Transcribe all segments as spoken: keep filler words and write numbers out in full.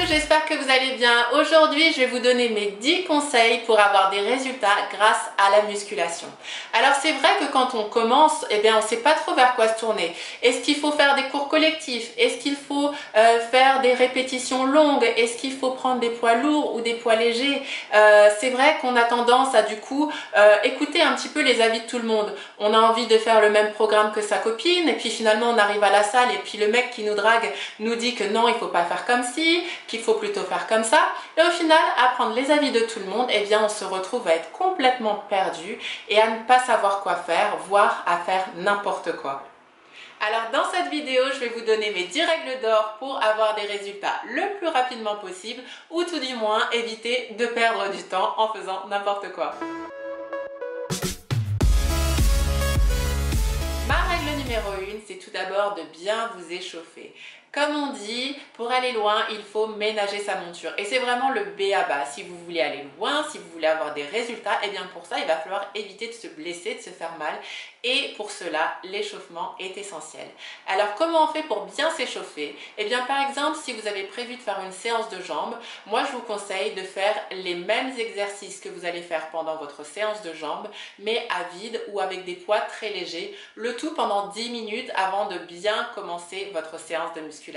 j'espère que vous allez bien. Aujourd'hui, je vais vous donner mes dix conseils pour avoir des résultats grâce à la musculation. Alors c'est vrai que quand on commence, eh bien, on ne sait pas trop vers quoi se tourner. Est-ce qu'il faut faire des cours collectifs? Est-ce qu'il faut euh, faire des répétitions longues? Est-ce qu'il faut prendre des poids lourds ou des poids légers? euh, C'est vrai qu'on a tendance à du coup euh, écouter un petit peu les avis de tout le monde. On a envie de faire le même programme que sa copine et puis finalement on arrive à la salle et puis le mec qui nous drague nous dit que non, il ne faut pas faire comme ci, qu'il faut plutôt faire comme ça. Et au final, à prendre les avis de tout le monde, eh bien on se retrouve à être complètement perdu et à ne pas savoir quoi faire, voire à faire n'importe quoi. Alors dans cette vidéo, je vais vous donner mes dix règles d'or pour avoir des résultats le plus rapidement possible ou tout du moins éviter de perdre du temps en faisant n'importe quoi. Ma règle numéro une, c'est tout d'abord de bien vous échauffer. Comme on dit, pour aller loin, il faut ménager sa monture. Et c'est vraiment le B à bas. Si vous voulez aller loin, si vous voulez avoir des résultats, et bien pour ça, il va falloir éviter de se blesser, de se faire mal. Et pour cela, l'échauffement est essentiel. Alors, comment on fait pour bien s'échauffer? Eh bien, par exemple, si vous avez prévu de faire une séance de jambes, moi, je vous conseille de faire les mêmes exercices que vous allez faire pendant votre séance de jambes, mais à vide ou avec des poids très légers. Le tout pendant dix minutes avant de bien commencer votre séance de musculation.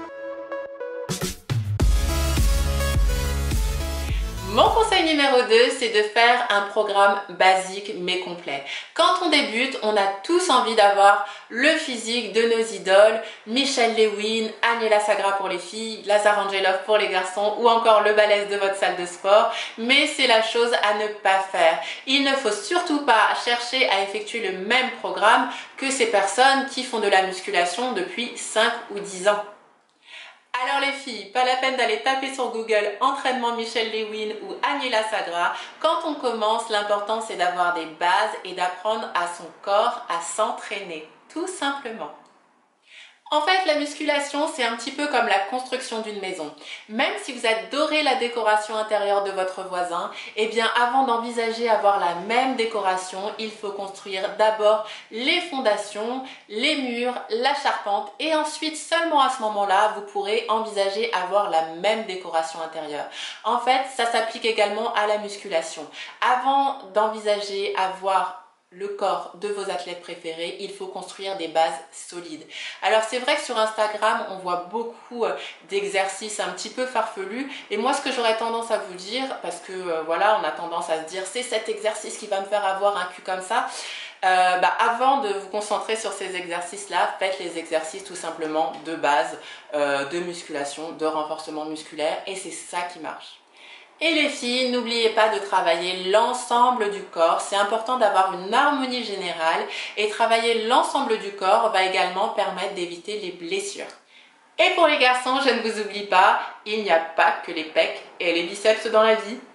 Mon conseil numéro deux, c'est de faire un programme basique mais complet. Quand on débute, on a tous envie d'avoir le physique de nos idoles, Michelle Lewin, Aniela Sagra pour les filles, Lazar Angelov pour les garçons ou encore le balèze de votre salle de sport, mais c'est la chose à ne pas faire. Il ne faut surtout pas chercher à effectuer le même programme que ces personnes qui font de la musculation depuis cinq ou dix ans. Alors les filles, pas la peine d'aller taper sur Google entraînement Michelle Lewin ou Aniela Sagra. Quand on commence, l'important c'est d'avoir des bases et d'apprendre à son corps à s'entraîner, tout simplement. En fait, la musculation, c'est un petit peu comme la construction d'une maison. Même si vous adorez la décoration intérieure de votre voisin, eh bien, avant d'envisager avoir la même décoration, il faut construire d'abord les fondations, les murs, la charpente et ensuite, seulement à ce moment-là, vous pourrez envisager avoir la même décoration intérieure. En fait, ça s'applique également à la musculation. Avant d'envisager avoir le corps de vos athlètes préférés, il faut construire des bases solides. Alors c'est vrai que sur Instagram, on voit beaucoup d'exercices un petit peu farfelus et moi ce que j'aurais tendance à vous dire, parce que euh, voilà, on a tendance à se dire c'est cet exercice qui va me faire avoir un cul comme ça, euh, bah, avant de vous concentrer sur ces exercices-là, faites les exercices tout simplement de base, euh, de musculation, de renforcement musculaire et c'est ça qui marche. Et les filles, n'oubliez pas de travailler l'ensemble du corps. C'est important d'avoir une harmonie générale et travailler l'ensemble du corps va également permettre d'éviter les blessures. Et pour les garçons, je ne vous oublie pas, il n'y a pas que les pecs et les biceps dans la vie.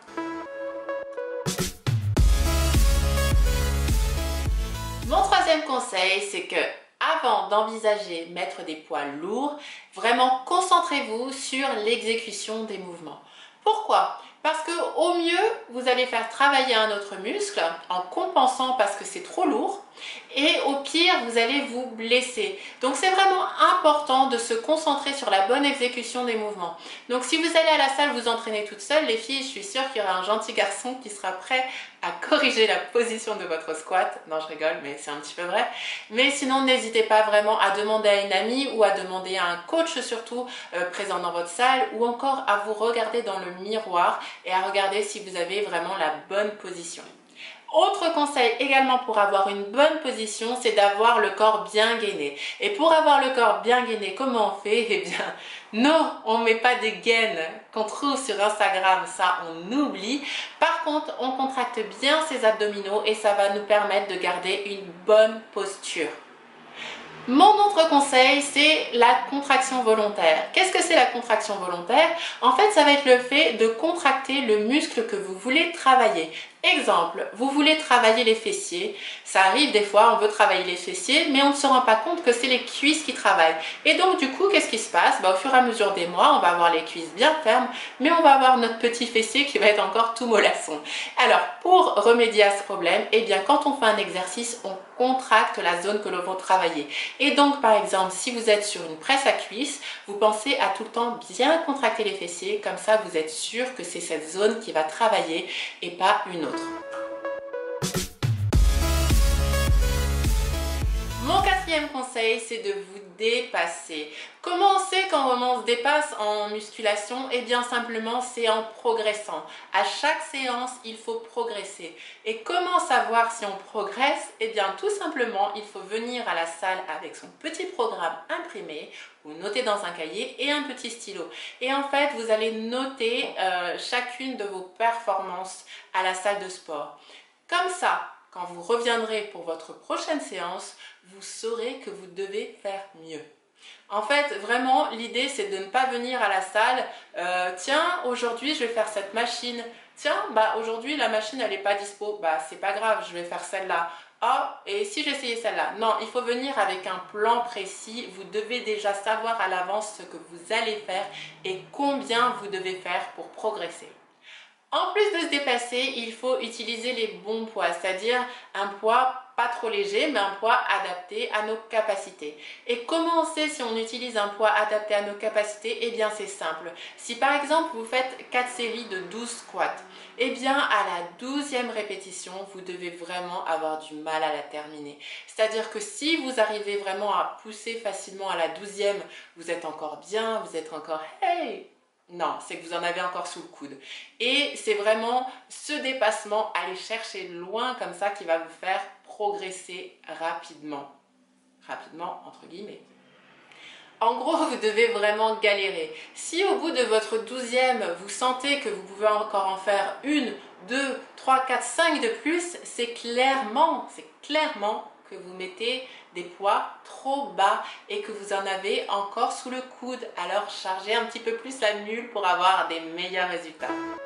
Mon troisième conseil, c'est que avant d'envisager mettre des poids lourds, vraiment concentrez-vous sur l'exécution des mouvements. Pourquoi ? Parce que au mieux, vous allez faire travailler un autre muscle en compensant parce que c'est trop lourd et au pire, vous allez vous blesser. Donc c'est vraiment important de se concentrer sur la bonne exécution des mouvements. Donc si vous allez à la salle vous entraîner toute seule, les filles, je suis sûre qu'il y aura un gentil garçon qui sera prêt à corriger la position de votre squat. Non, je rigole, mais c'est un petit peu vrai. Mais sinon, n'hésitez pas vraiment à demander à une amie ou à demander à un coach surtout euh, présent dans votre salle ou encore à vous regarder dans le miroir et à regarder si vous avez vraiment la bonne position. Autre conseil également pour avoir une bonne position, c'est d'avoir le corps bien gainé. Et pour avoir le corps bien gainé, comment on fait? Eh bien, non, on ne met pas des gaines qu'on trouve sur Instagram, ça on oublie. Par contre, on contracte bien ses abdominaux et ça va nous permettre de garder une bonne posture. Mon autre conseil, c'est la contraction volontaire. Qu'est-ce que c'est la contraction volontaire? En fait, ça va être le fait de contracter le muscle que vous voulez travailler. Exemple, vous voulez travailler les fessiers, ça arrive des fois, on veut travailler les fessiers, mais on ne se rend pas compte que c'est les cuisses qui travaillent. Et donc du coup, qu'est-ce qui se passe? Bah, au fur et à mesure des mois, on va avoir les cuisses bien fermes, mais on va avoir notre petit fessier qui va être encore tout mollasson. Alors, pour remédier à ce problème, eh bien, quand on fait un exercice, on contracte la zone que l'on va travailler. Et donc par exemple, si vous êtes sur une presse à cuisse, vous pensez à tout le temps bien contracter les fessiers, comme ça vous êtes sûr que c'est cette zone qui va travailler et pas une autre. Mon quatrième conseil, c'est de vous dépasser. Comment on sait quand on se dépasse en musculation? Eh bien simplement, c'est en progressant. À chaque séance, il faut progresser. Et comment savoir si on progresse? Eh bien tout simplement, il faut venir à la salle avec son petit programme imprimé ou noter dans un cahier et un petit stylo. Et en fait, vous allez noter euh, chacune de vos performances à la salle de sport. Comme ça, quand vous reviendrez pour votre prochaine séance, vous saurez que vous devez faire mieux. En fait, vraiment, l'idée, c'est de ne pas venir à la salle, euh, tiens, aujourd'hui, je vais faire cette machine. Tiens, bah aujourd'hui, la machine, elle n'est pas dispo. Bah, c'est pas grave, je vais faire celle-là. Ah, et si j'essayais celle-là? Non, il faut venir avec un plan précis. Vous devez déjà savoir à l'avance ce que vous allez faire et combien vous devez faire pour progresser. En plus de se dépasser, il faut utiliser les bons poids, c'est-à-dire un poids pas trop léger, mais un poids adapté à nos capacités. Et comment on sait si on utilise un poids adapté à nos capacités? Eh bien c'est simple. Si par exemple vous faites quatre séries de douze squats, eh bien à la douzième répétition, vous devez vraiment avoir du mal à la terminer. C'est-à-dire que si vous arrivez vraiment à pousser facilement à la douzième, vous êtes encore bien, vous êtes encore « hey !» Non, c'est que vous en avez encore sous le coude. Et c'est vraiment ce dépassement, aller chercher loin comme ça, qui va vous faire progresser rapidement. Rapidement, entre guillemets. En gros, vous devez vraiment galérer. Si au bout de votre douzième, vous sentez que vous pouvez encore en faire une, deux, trois, quatre, cinq de plus, c'est clairement, c'est clairement que vous mettez des poids trop bas et que vous en avez encore sous le coude. Alors chargez un petit peu plus la mule pour avoir des meilleurs résultats.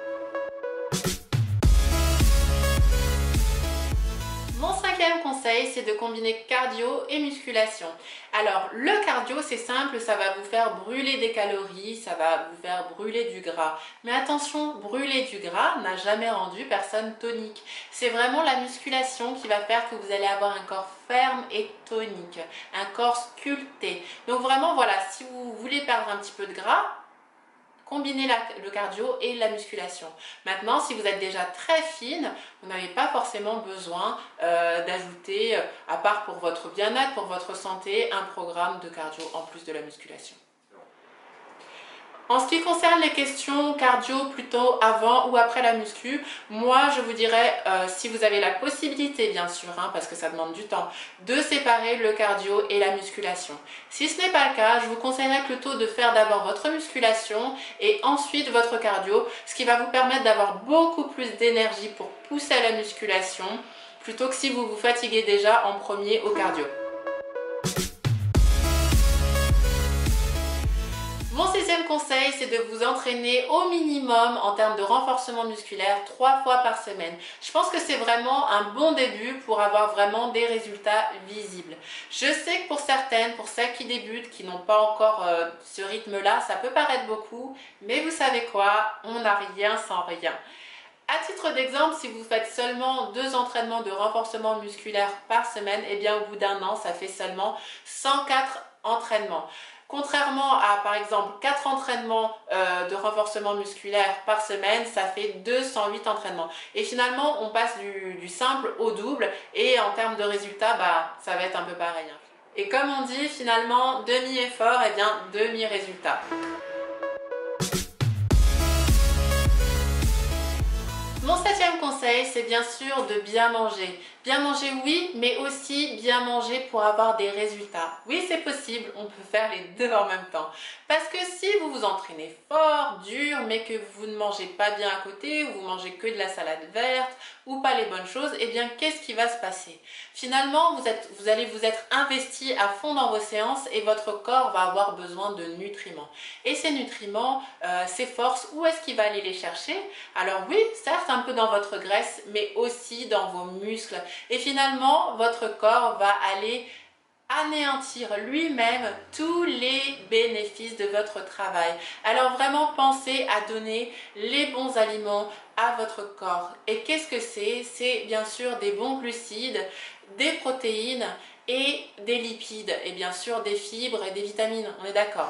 Mon cinquième conseil, c'est de combiner cardio et musculation. Alors, le cardio, c'est simple, ça va vous faire brûler des calories, ça va vous faire brûler du gras. Mais attention, brûler du gras n'a jamais rendu personne tonique. C'est vraiment la musculation qui va faire que vous allez avoir un corps ferme et tonique, un corps sculpté. Donc vraiment, voilà, si vous voulez perdre un petit peu de gras, combinez la, le cardio et la musculation. Maintenant, si vous êtes déjà très fine, vous n'avez pas forcément besoin euh, d'ajouter, euh, à part pour votre bien-être, pour votre santé, un programme de cardio en plus de la musculation. En ce qui concerne les questions cardio plutôt avant ou après la muscu, moi je vous dirais, euh, si vous avez la possibilité bien sûr, hein, parce que ça demande du temps, de séparer le cardio et la musculation. Si ce n'est pas le cas, je vous conseillerais plutôt de faire d'abord votre musculation et ensuite votre cardio, ce qui va vous permettre d'avoir beaucoup plus d'énergie pour pousser à la musculation, plutôt que si vous vous fatiguez déjà en premier au cardio. Mon sixième conseil, c'est de vous entraîner au minimum en termes de renforcement musculaire trois fois par semaine. Je pense que c'est vraiment un bon début pour avoir vraiment des résultats visibles. Je sais que pour certaines, pour celles qui débutent, qui n'ont pas encore euh, ce rythme-là, ça peut paraître beaucoup, mais vous savez quoi, on n'a rien sans rien. À titre d'exemple, si vous faites seulement deux entraînements de renforcement musculaire par semaine, eh bien au bout d'un an, ça fait seulement cent quatre entraînements. Contrairement à par exemple quatre entraînements euh, de renforcement musculaire par semaine, ça fait deux cent huit entraînements. Et finalement, on passe du, du simple au double et en termes de résultats, bah, ça va être un peu pareil. Et comme on dit, finalement, demi-effort, et eh bien demi-résultat. Mon septième conseil, c'est bien sûr de bien manger. Bien manger, oui, mais aussi bien manger pour avoir des résultats. Oui, c'est possible, on peut faire les deux en même temps. Parce que si vous vous entraînez fort, dur, mais que vous ne mangez pas bien à côté, ou vous mangez que de la salade verte, ou pas les bonnes choses, eh bien, qu'est-ce qui va se passer? Finalement, vous, êtes, vous allez vous être investi à fond dans vos séances et votre corps va avoir besoin de nutriments. Et ces nutriments, euh, ces forces, où est-ce qu'il va aller les chercher? Alors oui, certes, un peu dans votre graisse, mais aussi dans vos muscles. Et finalement, votre corps va aller anéantir lui-même tous les bénéfices de votre travail. Alors vraiment pensez à donner les bons aliments à votre corps. Et qu'est-ce que c'est? C'est bien sûr des bons glucides des protéines et des lipides et bien sûr des fibres et des vitamines, on est d'accord.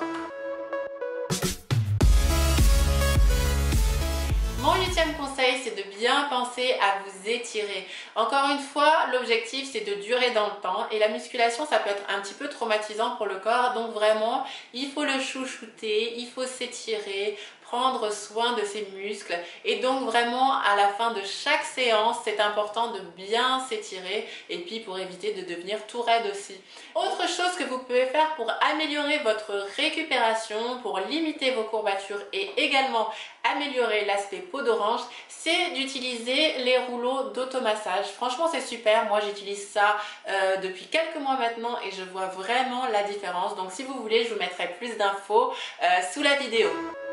Mon huitième conseil, c'est de bien penser à vous étirer. Encore une fois, l'objectif c'est de durer dans le temps et la musculation ça peut être un petit peu traumatisant pour le corps, donc vraiment il faut le chouchouter, il faut s'étirer, prendre soin de ses muscles et donc vraiment à la fin de chaque séance c'est important de bien s'étirer et puis pour éviter de devenir tout raide aussi. Autre chose que vous pouvez faire pour améliorer votre récupération, pour limiter vos courbatures et également améliorer l'aspect peau d'orange, c'est d'utiliser les rouleaux d'automassage. Franchement c'est super, moi j'utilise ça euh, depuis quelques mois maintenant et je vois vraiment la différence. Donc si vous voulez je vous mettrai plus d'infos euh, sous la vidéo.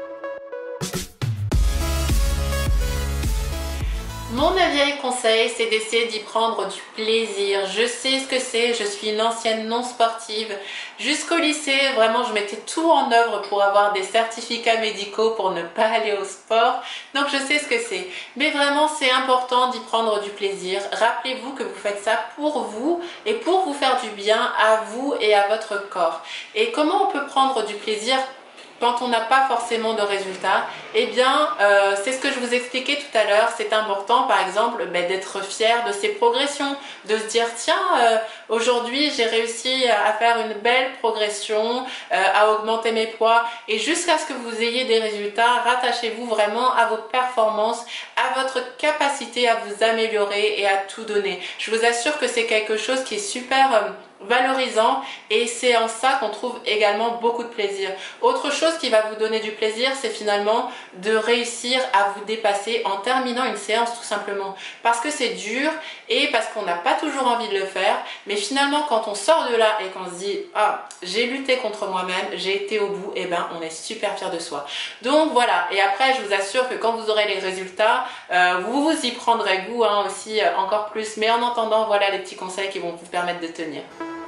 Mon neuvième conseil, c'est d'essayer d'y prendre du plaisir. Je sais ce que c'est, je suis une ancienne non sportive. Jusqu'au lycée, vraiment, je mettais tout en œuvre pour avoir des certificats médicaux pour ne pas aller au sport. Donc, je sais ce que c'est. Mais vraiment, c'est important d'y prendre du plaisir. Rappelez-vous que vous faites ça pour vous et pour vous faire du bien à vous et à votre corps. Et comment on peut prendre du plaisir quand on n'a pas forcément de résultats? Eh bien, euh, c'est ce que je vous expliquais tout à l'heure. C'est important, par exemple, ben, d'être fier de ses progressions, de se dire, tiens, euh, aujourd'hui, j'ai réussi à faire une belle progression, euh, à augmenter mes poids. Et jusqu'à ce que vous ayez des résultats, rattachez-vous vraiment à vos performances, à votre capacité à vous améliorer et à tout donner. Je vous assure que c'est quelque chose qui est super euh, valorisant et c'est en ça qu'on trouve également beaucoup de plaisir. Autre chose qui va vous donner du plaisir, c'est finalement de réussir à vous dépasser en terminant une séance tout simplement. Parce que c'est dur et parce qu'on n'a pas toujours envie de le faire, mais finalement quand on sort de là et qu'on se dit « Ah, j'ai lutté contre moi-même, j'ai été au bout », et ben on est super fier de soi. Donc voilà, et après je vous assure que quand vous aurez les résultats, euh, vous vous y prendrez goût hein, aussi euh, encore plus. Mais en attendant, voilà les petits conseils qui vont vous permettre de tenir.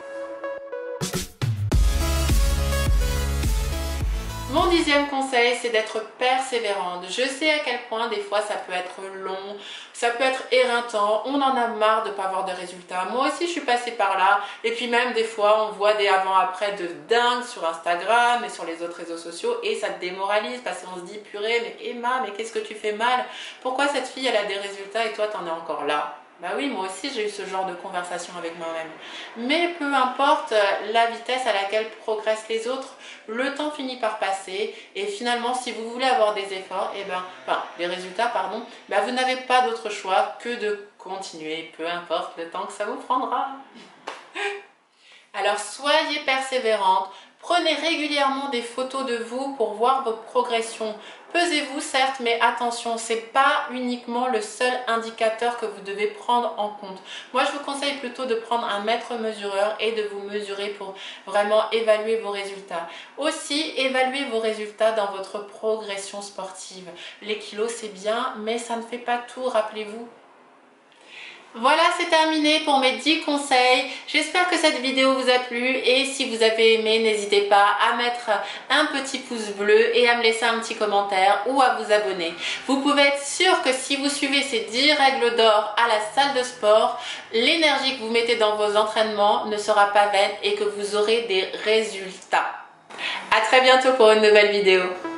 Mon dixième conseil, c'est d'être persévérante. Je sais à quel point des fois ça peut être long, ça peut être éreintant, on en a marre de ne pas avoir de résultats. Moi aussi je suis passée par là et puis même des fois on voit des avant-après de dingue sur Instagram et sur les autres réseaux sociaux et ça te démoralise parce qu'on se dit purée mais Emma mais qu'est-ce que tu fais mal? Pourquoi cette fille elle a des résultats et toi t'en es encore là? Bah oui, moi aussi j'ai eu ce genre de conversation avec moi-même. Mais peu importe la vitesse à laquelle progressent les autres, le temps finit par passer et finalement si vous voulez avoir des efforts, et ben, enfin des résultats pardon, ben vous n'avez pas d'autre choix que de continuer, peu importe le temps que ça vous prendra. Alors soyez persévérante, prenez régulièrement des photos de vous pour voir vos progressions. Pesez-vous certes, mais attention, c'est pas uniquement le seul indicateur que vous devez prendre en compte. Moi, je vous conseille plutôt de prendre un mètre mesureur et de vous mesurer pour vraiment évaluer vos résultats. Aussi, évaluez vos résultats dans votre progression sportive. Les kilos, c'est bien, mais ça ne fait pas tout, rappelez-vous. Voilà, c'est terminé pour mes dix conseils. J'espère que cette vidéo vous a plu et si vous avez aimé, n'hésitez pas à mettre un petit pouce bleu et à me laisser un petit commentaire ou à vous abonner. Vous pouvez être sûr que si vous suivez ces dix règles d'or à la salle de sport, l'énergie que vous mettez dans vos entraînements ne sera pas vaine et que vous aurez des résultats. À très bientôt pour une nouvelle vidéo.